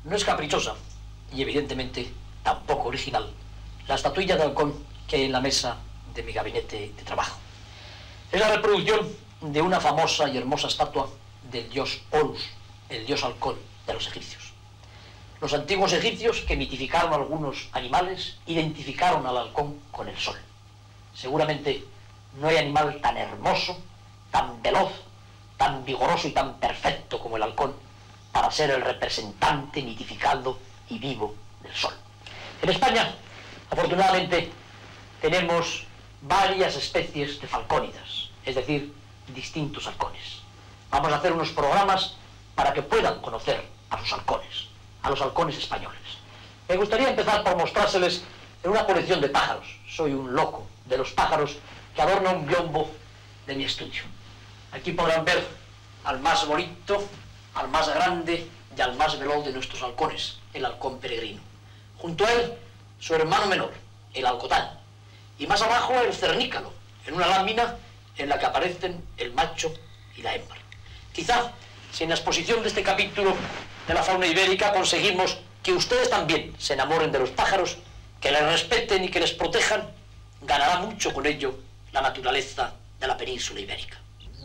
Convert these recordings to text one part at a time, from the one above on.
No es caprichosa y evidentemente tampoco original la estatuilla de halcón que hay en la mesa de mi gabinete de trabajo. Es la reproducción de una famosa y hermosa estatua del dios Horus, el dios halcón de los egipcios. Los antiguos egipcios, que mitificaron algunos animales, identificaron al halcón con el sol. Seguramente no hay animal tan hermoso, tan veloz, tan vigoroso y tan perfecto como el halcón para ser el representante mitificado y vivo del sol. En España, afortunadamente, tenemos varias especies de falcónidas, es decir, distintos halcones. Vamos a hacer unos programas para que puedan conocer a sus halcones, a los halcones españoles. Me gustaría empezar por mostrárseles en una colección de pájaros. Soy un loco de los pájaros que adorna un biombo de mi estudio. Aquí podrán ver al más bonito, al más grande y al más veloz de nuestros halcones, el halcón peregrino. Junto a él, su hermano menor, el alcotán. Y más abajo, el cernícalo, en una lámina en la que aparecen el macho y la hembra. Quizá, si en la exposición de este capítulo de la fauna ibérica conseguimos que ustedes también se enamoren de los pájaros, que les respeten y que les protejan, ganará mucho con ello la naturaleza de la península ibérica.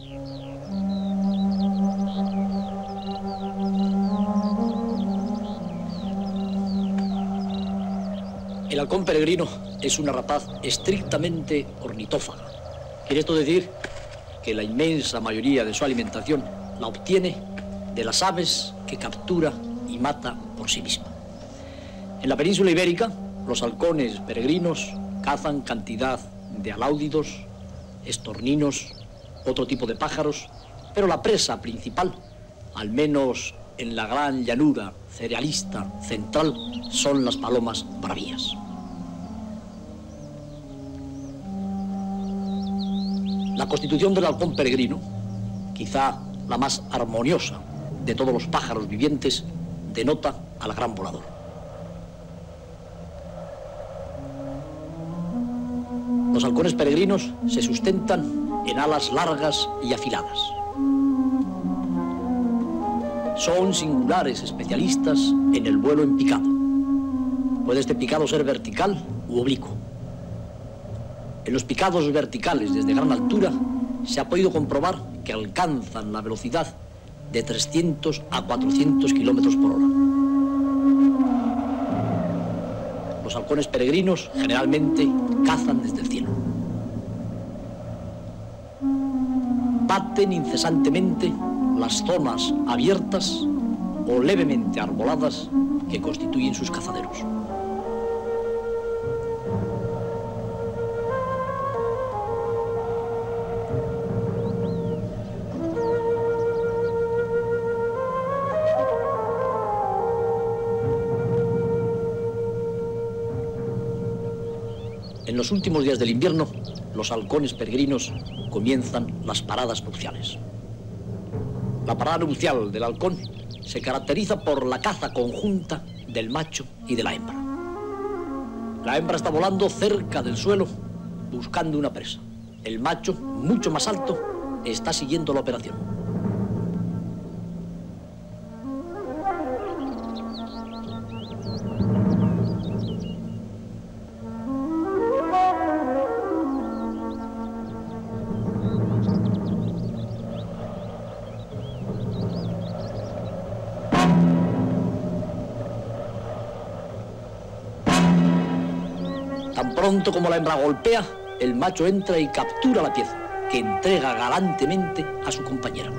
El halcón peregrino es una rapaz estrictamente ornitófaga. Quiere esto decir que la inmensa mayoría de su alimentación la obtiene de las aves que captura y mata por sí misma. En la península ibérica, los halcones peregrinos cazan cantidad de aláudidos, estorninos, otro tipo de pájaros, pero la presa principal, al menos en la gran llanura cerealista central, son las palomas bravías. La constitución del halcón peregrino, quizá la más armoniosa de todos los pájaros vivientes, denota al gran volador. Los halcones peregrinos se sustentan en alas largas y afiladas. Son singulares especialistas en el vuelo en picado. Puede este picado ser vertical u oblicuo. En los picados verticales desde gran altura se ha podido comprobar que alcanzan la velocidad de 300 a 400 kilómetros por hora. Los halcones peregrinos generalmente cazan desde el cielo. Baten incesantemente las zonas abiertas o levemente arboladas que constituyen sus cazaderos. En los últimos días del invierno, los halcones peregrinos comienzan las paradas nupciales. La parada nupcial del halcón se caracteriza por la caza conjunta del macho y de la hembra. La hembra está volando cerca del suelo buscando una presa. El macho, mucho más alto, está siguiendo la operación. Tan pronto como la hembra golpea, el macho entra y captura la pieza, que entrega galantemente a su compañera.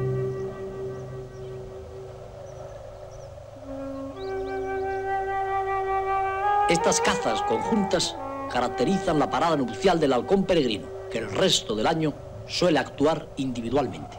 Estas cazas conjuntas caracterizan la parada nupcial del halcón peregrino, que el resto del año suele actuar individualmente.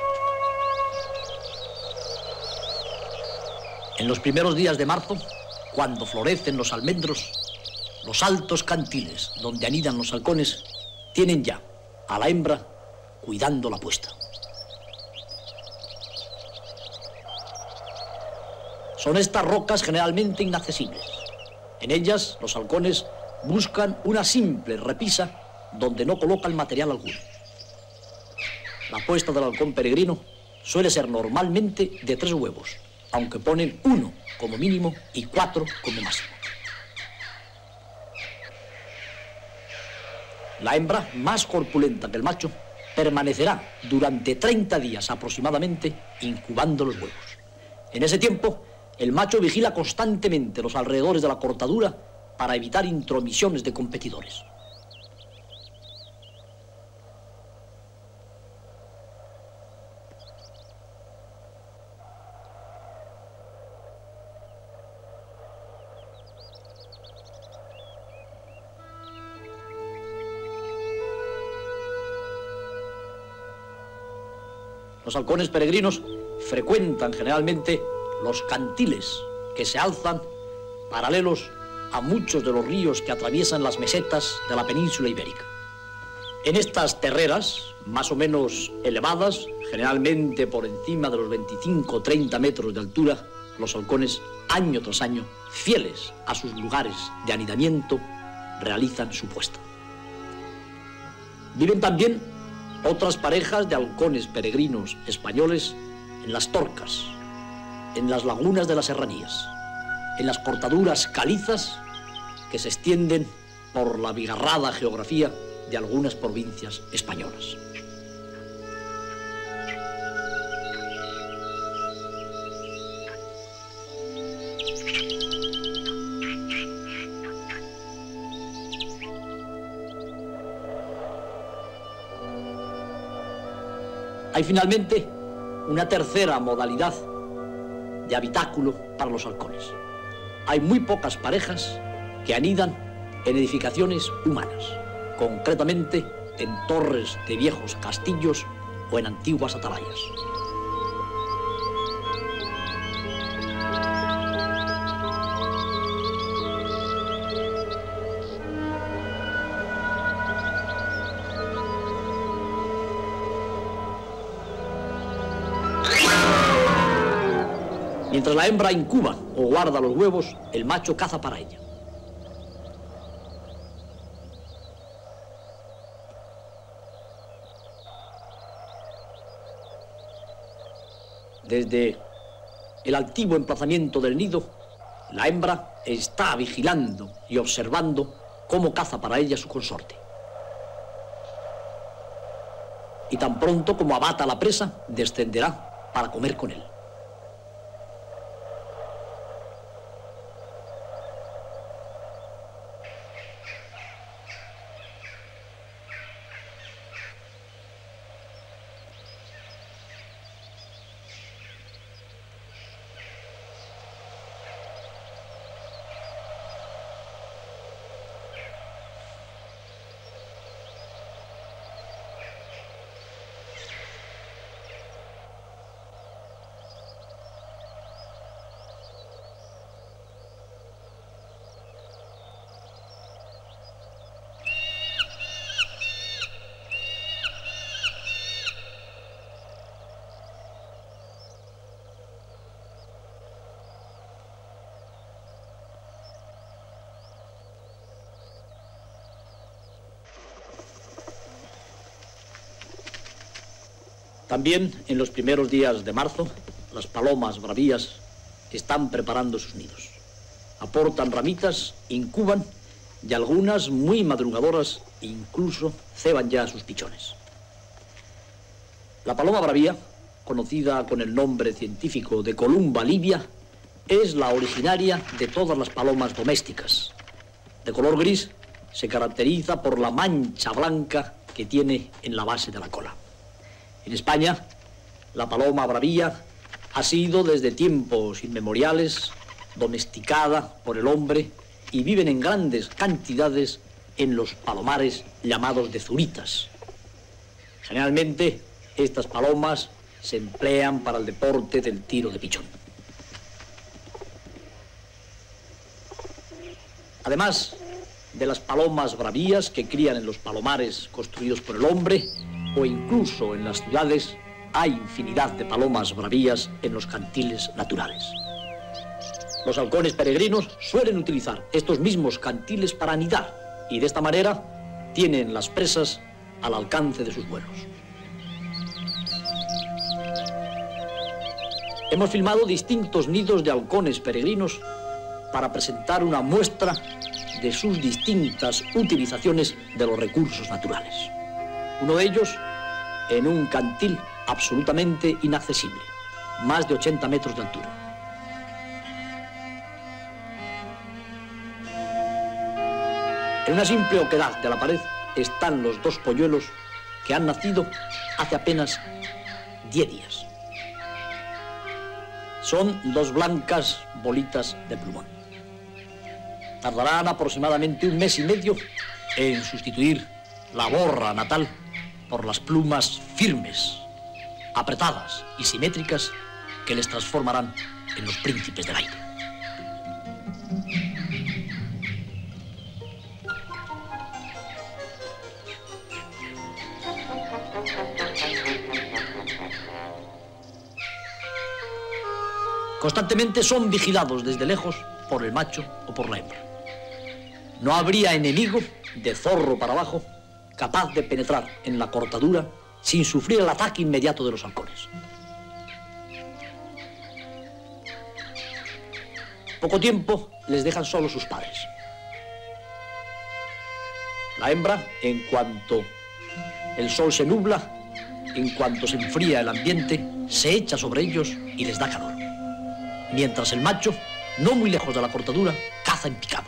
En los primeros días de marzo, cuando florecen los almendros, los altos cantiles donde anidan los halcones tienen ya a la hembra cuidando la puesta. Son estas rocas generalmente inaccesibles. En ellas, los halcones buscan una simple repisa donde no colocan material alguno. La puesta del halcón peregrino suele ser normalmente de 3 huevos, aunque ponen 1 como mínimo y 4 como máximo. La hembra, más corpulenta que el macho, permanecerá durante 30 días aproximadamente incubando los huevos. En ese tiempo, el macho vigila constantemente los alrededores de la cortadura para evitar intromisiones de competidores. Los halcones peregrinos frecuentan generalmente los cantiles que se alzan paralelos a muchos de los ríos que atraviesan las mesetas de la península ibérica. En estas terreras, más o menos elevadas, generalmente por encima de los 25 o 30 metros de altura, los halcones, año tras año, fieles a sus lugares de anidamiento, realizan su puesta. Viven también otras parejas de halcones peregrinos españoles en las torcas, en las lagunas de las serranías, en las cortaduras calizas que se extienden por la bigarrada geografía de algunas provincias españolas. Hay finalmente una tercera modalidad de habitáculo para los halcones. Hay muy pocas parejas que anidan en edificaciones humanas, concretamente en torres de viejos castillos o en antiguas atalayas. Mientras la hembra incuba o guarda los huevos, el macho caza para ella. Desde el altivo emplazamiento del nido, la hembra está vigilando y observando cómo caza para ella su consorte. Y tan pronto como abata la presa, descenderá para comer con él. También en los primeros días de marzo, las palomas bravías están preparando sus nidos. Aportan ramitas, incuban y algunas muy madrugadoras incluso ceban ya a sus pichones. La paloma bravía, conocida con el nombre científico de Columba livia, es la originaria de todas las palomas domésticas. De color gris, se caracteriza por la mancha blanca que tiene en la base de la cola. En España, la paloma bravía ha sido desde tiempos inmemoriales domesticada por el hombre y viven en grandes cantidades en los palomares llamados de zuritas. Generalmente, estas palomas se emplean para el deporte del tiro de pichón. Además de las palomas bravías que crían en los palomares construidos por el hombre, o incluso en las ciudades, hay infinidad de palomas bravías en los cantiles naturales. Los halcones peregrinos suelen utilizar estos mismos cantiles para anidar y de esta manera tienen las presas al alcance de sus vuelos. Hemos filmado distintos nidos de halcones peregrinos para presentar una muestra de sus distintas utilizaciones de los recursos naturales. Uno de ellos en un cantil absolutamente inaccesible, más de 80 metros de altura. En una simple oquedad de la pared están los dos polluelos que han nacido hace apenas 10 días. Son dos blancas bolitas de plumón. Tardarán aproximadamente 1 mes y medio en sustituir la borra natal por las plumas firmes, apretadas y simétricas que les transformarán en los príncipes del aire. Constantemente son vigilados desde lejos por el macho o por la hembra. No habría enemigo, de zorro para abajo, capaz de penetrar en la cortadura sin sufrir el ataque inmediato de los halcones. Poco tiempo les dejan solos sus padres. La hembra, en cuanto el sol se nubla, en cuanto se enfría el ambiente, se echa sobre ellos y les da calor. Mientras el macho, no muy lejos de la cortadura, caza en picado.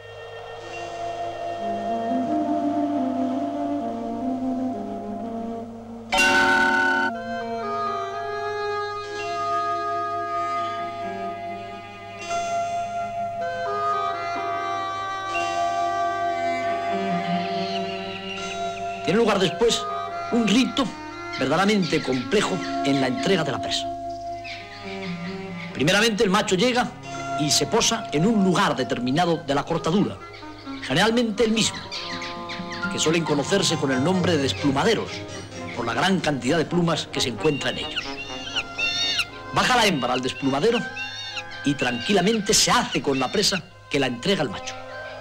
Tiene lugar después un rito verdaderamente complejo en la entrega de la presa. Primeramente el macho llega y se posa en un lugar determinado de la cortadura, generalmente el mismo, que suelen conocerse con el nombre de desplumaderos, por la gran cantidad de plumas que se encuentra en ellos. Baja la hembra al desplumadero y tranquilamente se hace con la presa que la entrega el macho.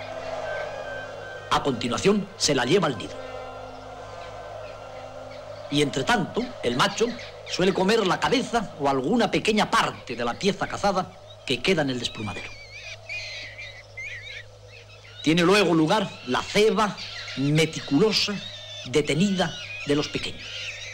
A continuación se la lleva al nido. Y entre tanto, el macho suele comer la cabeza o alguna pequeña parte de la pieza cazada que queda en el desplumadero. Tiene luego lugar la ceba meticulosa, detenida de los pequeños.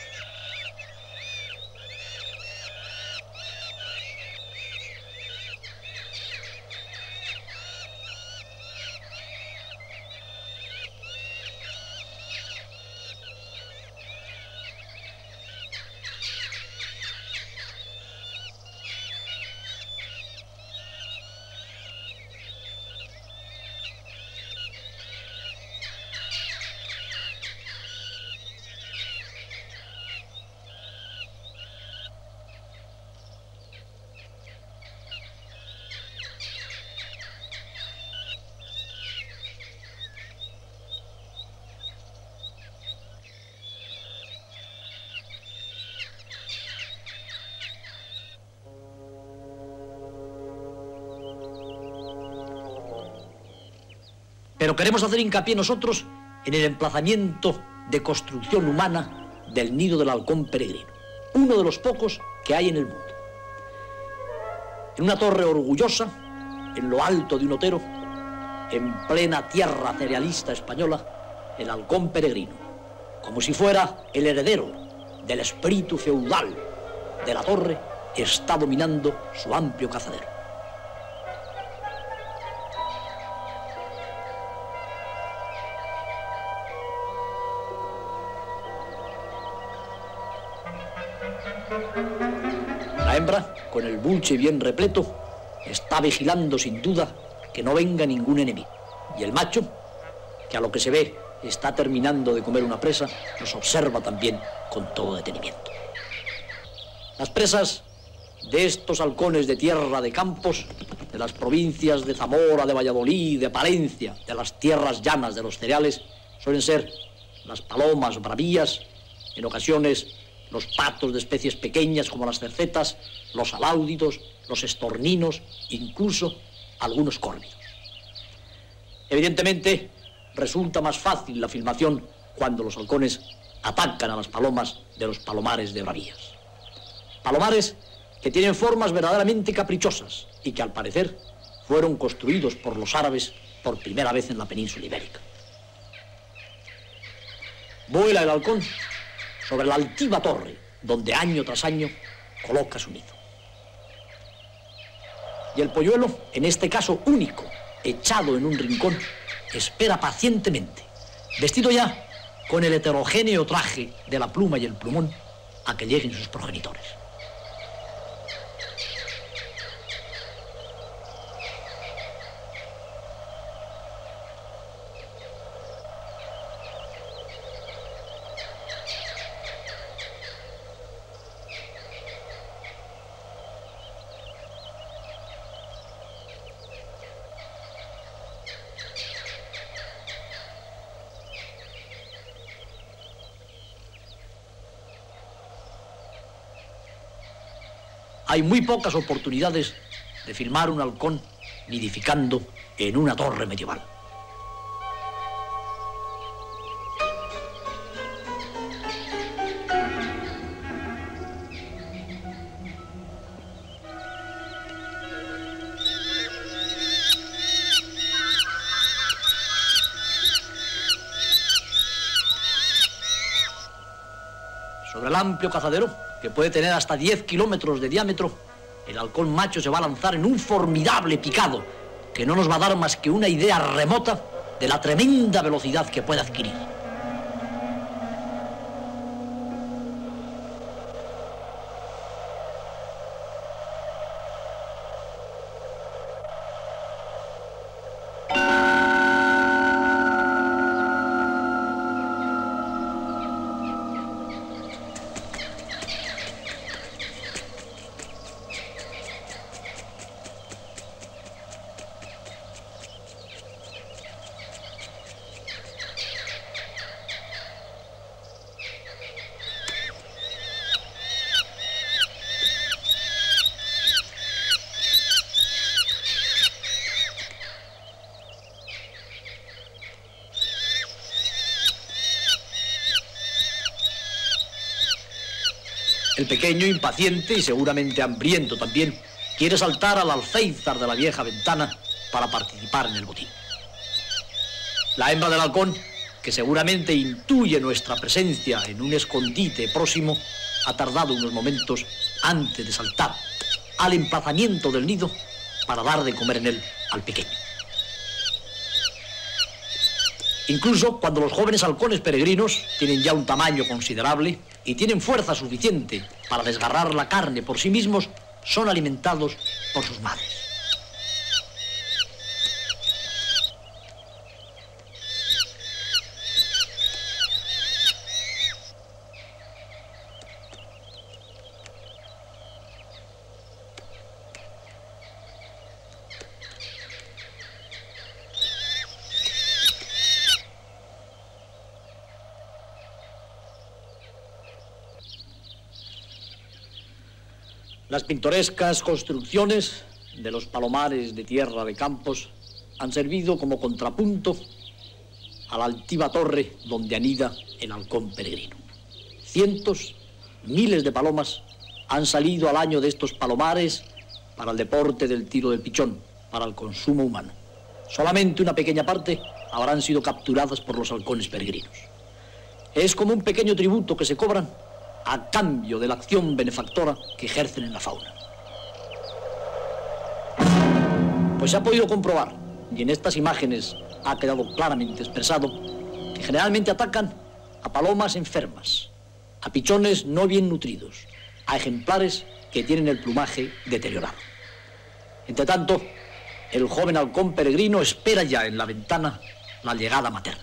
Pero queremos hacer hincapié nosotros en el emplazamiento de construcción humana del nido del halcón peregrino, uno de los pocos que hay en el mundo. En una torre orgullosa, en lo alto de un otero, en plena tierra cerealista española, el halcón peregrino, como si fuera el heredero del espíritu feudal de la torre, está dominando su amplio cazadero. La hembra, con el bulche bien repleto, está vigilando sin duda que no venga ningún enemigo. Y el macho, que a lo que se ve está terminando de comer una presa, nos observa también con todo detenimiento. Las presas de estos halcones de tierra de campos, de de las provincias de Zamora, de Valladolid, de Palencia, de las tierras llanas de los cereales, suelen ser las palomas bravías, en ocasiones los patos de especies pequeñas como las cercetas, los aláudidos, los estorninos, incluso algunos córvidos. Evidentemente, resulta más fácil la filmación cuando los halcones atacan a las palomas de los palomares de bravías. Palomares que tienen formas verdaderamente caprichosas y que al parecer fueron construidos por los árabes por primera vez en la península ibérica. Vuela el halcón sobre la altiva torre donde año tras año coloca su nido. Y el polluelo, en este caso único, echado en un rincón, espera pacientemente, vestido ya con el heterogéneo traje de la pluma y el plumón, a que lleguen sus progenitores. Hay muy pocas oportunidades de filmar un halcón nidificando en una torre medieval. Sobre el amplio cazadero, que puede tener hasta 10 kilómetros de diámetro, el halcón macho se va a lanzar en un formidable picado que no nos va a dar más que una idea remota de la tremenda velocidad que puede adquirir. El pequeño, impaciente y seguramente hambriento también, quiere saltar al alféizar de la vieja ventana para participar en el botín. La hembra del halcón, que seguramente intuye nuestra presencia en un escondite próximo, ha tardado unos momentos antes de saltar al emplazamiento del nido para dar de comer en él al pequeño. Incluso cuando los jóvenes halcones peregrinos tienen ya un tamaño considerable y tienen fuerza suficiente para desgarrar la carne por sí mismos, son alimentados por sus madres. Las pintorescas construcciones de los palomares de tierra de Campos han servido como contrapunto a la altiva torre donde anida el halcón peregrino. Cientos, miles de palomas han salido al año de estos palomares para el deporte del tiro del pichón, para el consumo humano. Solamente una pequeña parte habrán sido capturadas por los halcones peregrinos. Es como un pequeño tributo que se cobran a cambio de la acción benefactora que ejercen en la fauna. Pues se ha podido comprobar, y en estas imágenes ha quedado claramente expresado, que generalmente atacan a palomas enfermas, a pichones no bien nutridos, a ejemplares que tienen el plumaje deteriorado. Entre tanto, el joven halcón peregrino espera ya en la ventana la llegada materna.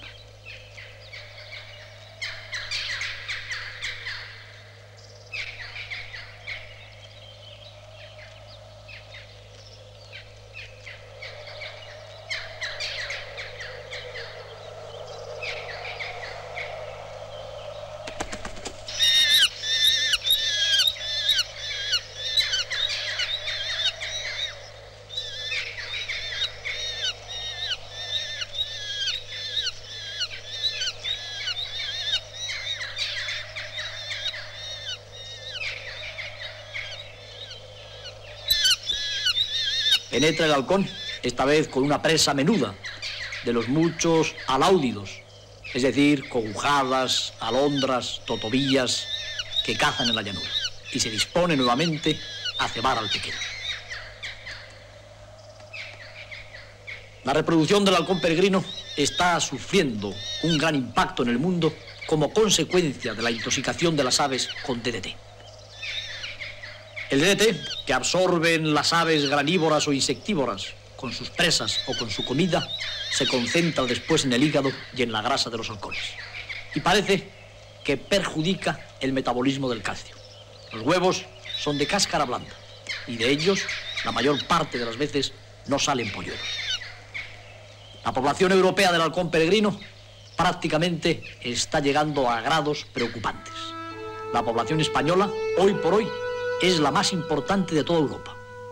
Penetra el halcón, esta vez con una presa menuda, de los muchos aláudidos, es decir, cogujadas, alondras, totobillas, que cazan en la llanura, y se dispone nuevamente a cebar al pequeño. La reproducción del halcón peregrino está sufriendo un gran impacto en el mundo como consecuencia de la intoxicación de las aves con DDT. El DDT, que absorben las aves granívoras o insectívoras con sus presas o con su comida, se concentra después en el hígado y en la grasa de los halcones. Y parece que perjudica el metabolismo del calcio. Los huevos son de cáscara blanda y de ellos, la mayor parte de las veces, no salen polluelos. La población europea del halcón peregrino prácticamente está llegando a grados preocupantes. La población española, hoy por hoy, es la más importante de toda Europa.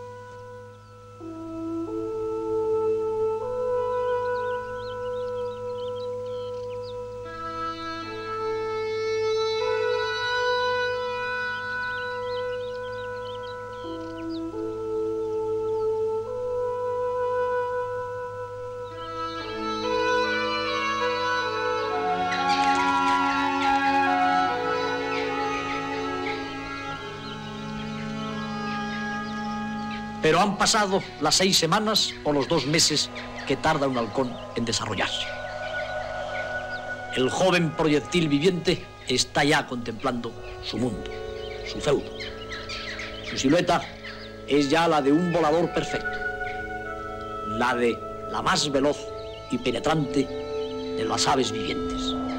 Pero han pasado las 6 semanas o los 2 meses que tarda un halcón en desarrollarse. El joven proyectil viviente está ya contemplando su mundo, su feudo. Su silueta es ya la de un volador perfecto, la de la más veloz y penetrante de las aves vivientes.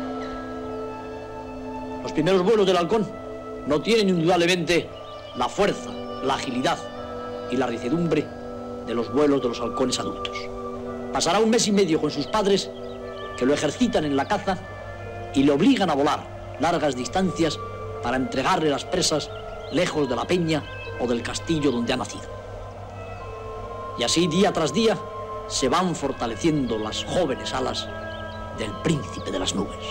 Los primeros vuelos del halcón no tienen indudablemente la fuerza, la agilidad y la ricedumbre de los vuelos de los halcones adultos. Pasará 1 mes y medio con sus padres, que lo ejercitan en la caza y le obligan a volar largas distancias para entregarle las presas lejos de la peña o del castillo donde ha nacido. Y así, día tras día, se van fortaleciendo las jóvenes alas del príncipe de las nubes.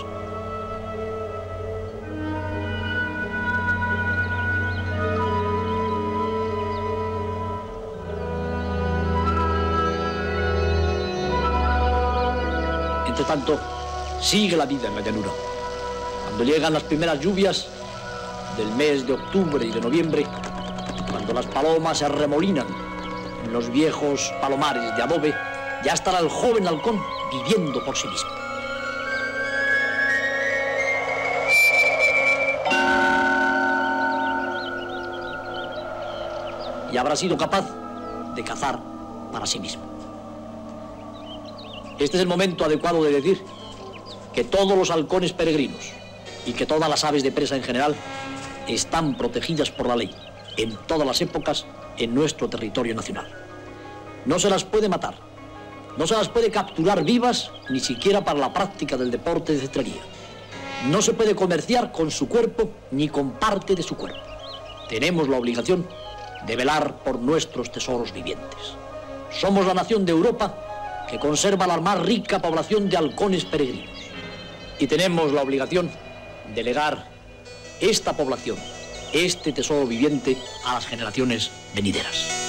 Entre tanto, sigue la vida en la llanura. Cuando llegan las primeras lluvias del mes de octubre y de noviembre, cuando las palomas se arremolinan en los viejos palomares de adobe, ya estará el joven halcón viviendo por sí mismo. Y habrá sido capaz de cazar para sí mismo. Este es el momento adecuado de decir que todos los halcones peregrinos y que todas las aves de presa en general están protegidas por la ley, en todas las épocas, en nuestro territorio nacional. No se las puede matar, no se las puede capturar vivas, ni siquiera para la práctica del deporte de cetrería. No se puede comerciar con su cuerpo ni con parte de su cuerpo. Tenemos la obligación de velar por nuestros tesoros vivientes. Somos la nación de Europa que conserva la más rica población de halcones peregrinos. Y tenemos la obligación de legar esta población, este tesoro viviente, a las generaciones venideras.